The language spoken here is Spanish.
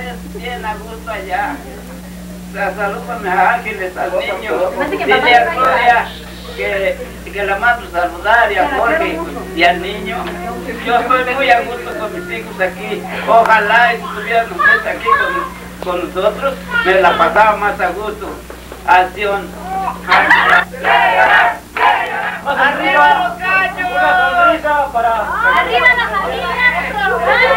ustedes bien a gusto allá. Saludos a mis ángeles, al niño. Dile a Gloria que la mando saludar y a Jorge y al niño. Yo estoy muy a gusto con mis hijos aquí. Ojalá estuvieran ustedes aquí con nosotros, me la pasaba más a gusto. Acción. ¡Arriba los gallos! Una sonrisa para... ¡Arriba la familia!